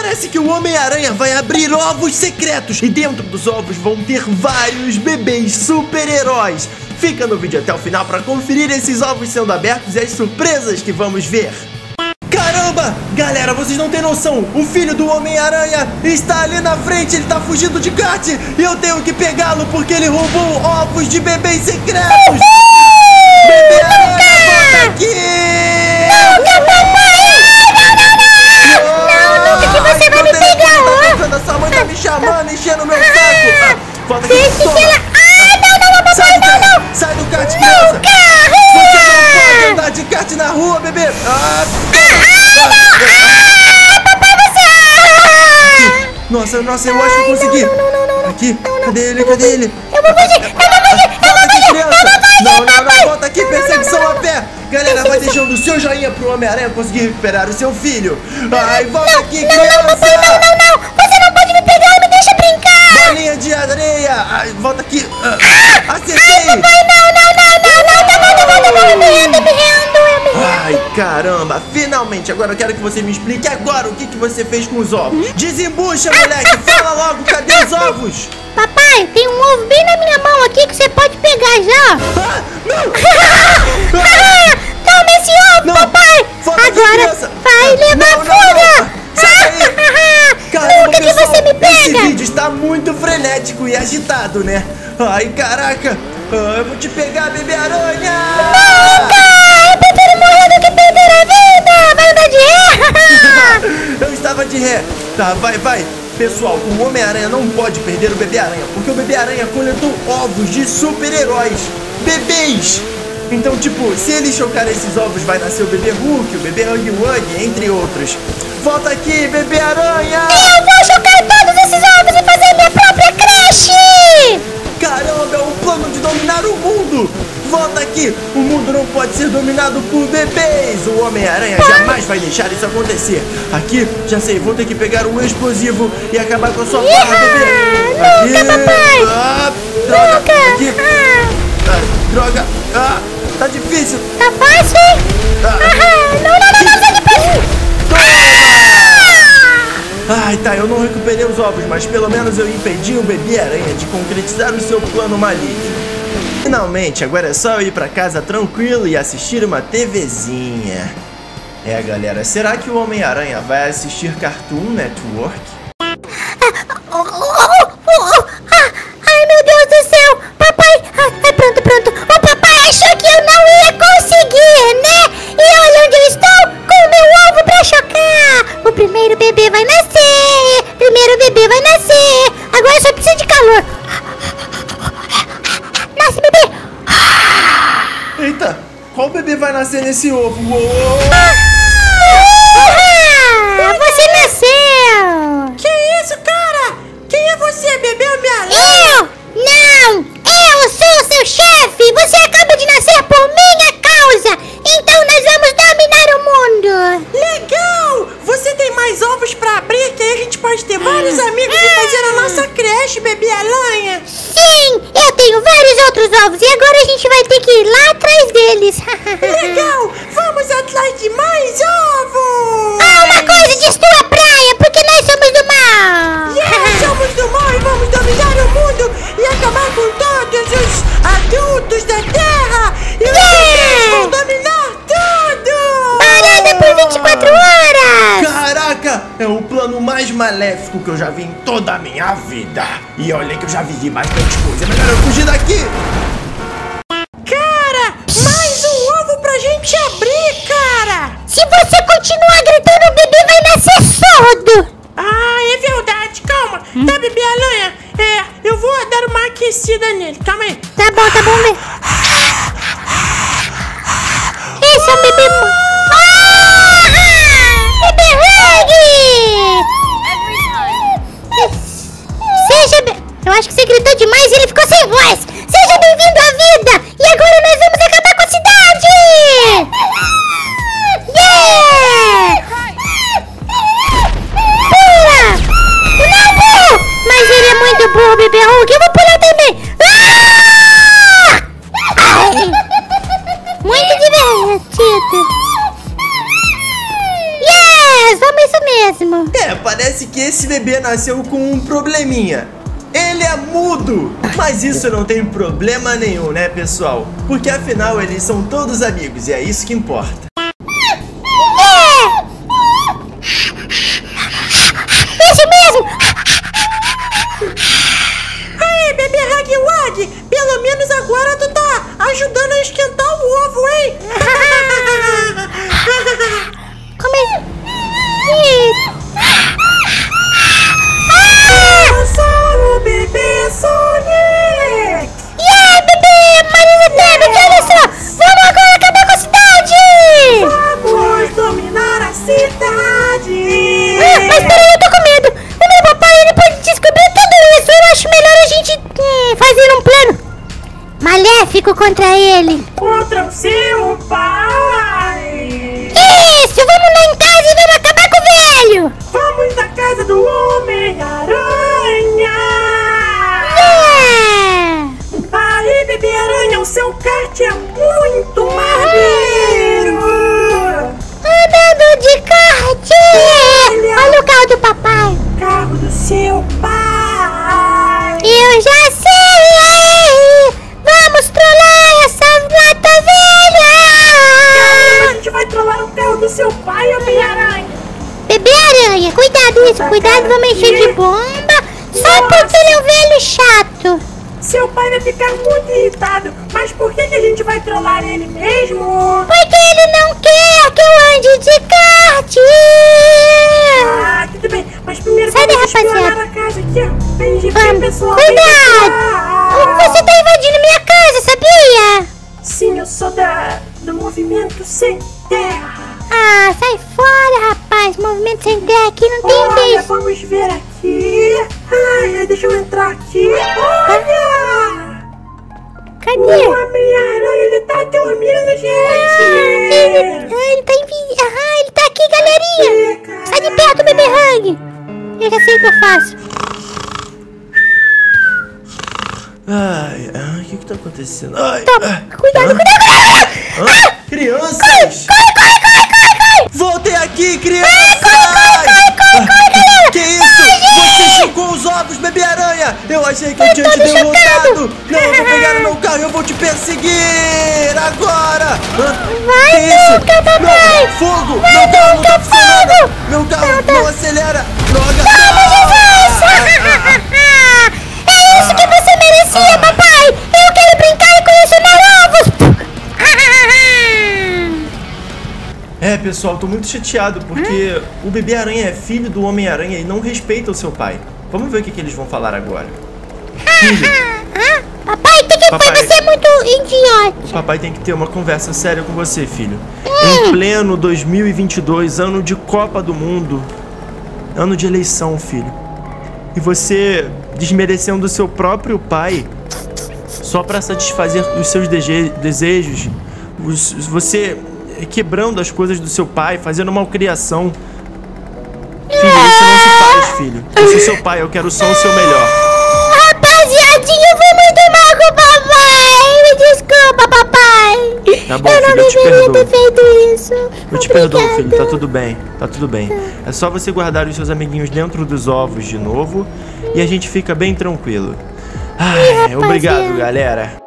Parece que o Homem-Aranha vai abrir ovos secretos. E dentro dos ovos vão ter vários bebês super-heróis. Fica no vídeo até o final para conferir esses ovos sendo abertos e as surpresas que vamos ver. Caramba! Galera, vocês não têm noção. O filho do Homem-Aranha está ali na frente. Ele está fugindo de kart. E eu tenho que pegá-lo porque ele roubou ovos de bebês secretos. Bebê Aranha, volta aqui! Nunca, papai! Não, nunca que você vai me pegar! A sua mãe tá me chamando, enchendo o meu saco. Volta aqui, Deixa toma. ela... Ai, não, papai, não! Sai do kart, criança! Você não pode andar de kart na rua, bebê! Papai, você... Nossa, eu acho que eu consegui! Não. Aqui, cadê ele? Eu vou fugir! Volta aqui, criança! Não, volta aqui, perseguição a pé! Galera, vai deixando o seu joinha pro Homem-Aranha conseguir recuperar o seu filho! Ai, volta aqui, criança! Papai, não! Você não pode me pegar, me deixa brincar! Bolinha de areia! Ai, volta aqui! Acertei! Papai, não! Eu me rendo. Ai, caramba! Finalmente! Agora eu quero que você me explique agora o que você fez com os ovos. Desembucha, moleque! Fala logo, cadê os ovos? Papai, tem um ovo bem na minha mão aqui que você pode pegar já. Não! Toma esse ovo, Não. papai! Volta aqui, Agora criança. vai levar Não. fuga! Sai daí! Caramba, Nunca que pessoal, você me pega! esse vídeo está muito frenético e agitado, né? Ai, caraca! Eu vou te pegar, bebê aranha! Eu prefiro morrer do que perder a vida! Vai andar de ré! Eu estava de ré. Tá, vai. Pessoal, o Homem-Aranha não pode perder o Bebê-Aranha, porque o Bebê-Aranha coletou ovos de super-heróis, bebês. Então, tipo, se ele chocar esses ovos, vai nascer o Bebê Hulk, o Bebê Huggy Wuggy, entre outros. Volta aqui, Bebê-Aranha! Eu vou chocar todos esses ovos e fazer minha própria creche! Caramba, é um plano de dominar o mundo! Volta aqui! O mundo não pode ser dominado por bebês! O Homem-Aranha jamais vai deixar isso acontecer! Aqui, já sei, vou ter que pegar um explosivo e acabar com a sua barra, bebê! Nunca, papai! Droga! Nunca! Aqui! Droga! Tá difícil! Tá fácil, hein? Não, sai de perto! Ai, tá, eu não recuperei os ovos, mas pelo menos eu impedi o Bebê-Aranha de concretizar o seu plano maligno. Finalmente, agora é só eu ir pra casa tranquilo e assistir uma TVzinha. Galera, será que o Homem-Aranha vai assistir Cartoon Network? Ai, meu Deus do céu! Papai! Ai, pronto! O papai achou que eu não ia conseguir, né? E olha onde eu estou, com o meu ovo pra chocar! O primeiro bebê vai nascer! Agora só precisa de calor! Nasce, bebê! Eita, qual bebê vai nascer nesse ovo? Você nasceu! Que isso, cara? Quem é você, bebê Homem-Aranha? Eu sou seu chefe! Você acaba de nascer por minha causa! Então nós vamos dominar o mundo! Legal! Você tem mais ovos pra abrir, que aí a gente pode ter vários amigos e fazer a nossa creche, bebê Aranha! Sim! Eu tenho vários outros ovos e agora a gente vai ter que ir lá atrás deles! Legal! Vamos atrás de mais ovos! Uma coisa diz tua praia, porque nós somos do mal! Somos do mal e vamos dominar o mundo e acabar com todos os adultos da Terra! E os bebês vão dominar tudo! Parada por 24 horas! Caraca, é o plano mais maléfico que eu já vi em toda a minha vida. E olha que eu já vivi bastante coisa. É melhor eu fugir daqui. Cara, mais um ovo pra gente abrir, cara! Se você continuar gritando, o bebê vai nascer sordo! É verdade, calma. Tá, bebê Aranha? Eu vou dar uma aquecida nele, calma aí. Tá bom, vem. Esse é o bebê... Bebê Huggy! Eu acho que você gritou demais e ele ficou sem voz. Seja bem-vindo parece que esse bebê nasceu com um probleminha. Ele é mudo, mas isso não tem problema nenhum, né, pessoal? Porque afinal eles são todos amigos e é isso que importa. Isso mesmo! Aí, bebê Hugwag, pelo menos agora tu tá ajudando a esquentar o ovo, hein? Como é? Eu sou o bebê Sonic! E aí, bebê Marisa Tebet, olha só! Vamos agora acabar com a cidade! Vamos dominar a cidade! Mas peraí, eu tô com medo! O meu papai, ele pode descobrir tudo isso! Eu acho melhor a gente fazer um plano maléfico contra ele! Contra o seu pai! Isso! Vamos lá em casa e vamos acabar com o velho! Vamos na casa do Homem-Aranha! Aí, bebê aranha, o seu kart é muito maneiro! Andando de kart! Olha o carro do papai! Carro do seu pai! Eu já sei! Vamos trollar essa lata A velha! gente vai trollar o carro do seu pai, Homem-Aranha! Bebê aranha, cuidado isso, cuidado, vamos encher de bomba. Só porque ele é um velho chato. Seu pai vai ficar muito irritado, mas por que a gente vai trollar ele mesmo? Porque ele não quer que eu ande de kart. Ah, tudo bem, mas primeiro Sai daí, vamos explorar rapaziada. a casa aqui, ó. Vem, Vamos, pessoal. cuidado! Você tá invadindo minha casa, sabia? Sim, eu sou do Movimento Sem Terra. Ah, sai fora, rapaz. Movimento sem terra aqui não tem Olha, vez. vamos ver aqui. Ai, deixa eu entrar aqui. Olha! Cadê? O Homem-Aranha, ele tá dormindo, gente. Ele tá ele tá aqui, galerinha. Sai de perto, bebê Hug. Eu já sei o que eu faço. Ai, o que tá acontecendo? Ai, Toma, cuidado. Crianças! Corre. Voltem aqui, crianças! galera! Que isso? Você chocou os ovos, bebê aranha! Eu achei que eu tinha te todo derrotado! Não, eu vou pegar no meu carro e eu vou te perseguir! Agora! Vai Que isso? nunca, papai! Não, fogo! Vai Meu carro não tá nunca, funcionando! fogo! Meu carro não acelera! Droga! É isso que você merecia, papai! Eu quero brincar e colecionar ovos! É, pessoal, tô muito chateado porque o bebê aranha é filho do Homem-Aranha e não respeita o seu pai. Vamos ver o que eles vão falar agora. Filho, Papai, o que foi? Papai. Você é muito idiota! o papai tem que ter uma conversa séria com você, filho. Em pleno 2022, ano de Copa do Mundo, ano de eleição, filho. E você desmerecendo o seu próprio pai só pra satisfazer os seus desejos. Você quebrando as coisas do seu pai, fazendo malcriação. Filho, isso não se faz, filho. Eu sou seu pai, eu quero só o seu melhor. Rapaziadinha, eu fui muito mal com o papai! Me desculpa, papai! Tá bom, eu não filho, eu te deveria perdoo. ter feito isso! Eu te perdoo, filho, tá tudo bem, tá tudo bem. É só você guardar os seus amiguinhos dentro dos ovos de novo e a gente fica bem tranquilo. Ai, rapaziada. obrigado, galera.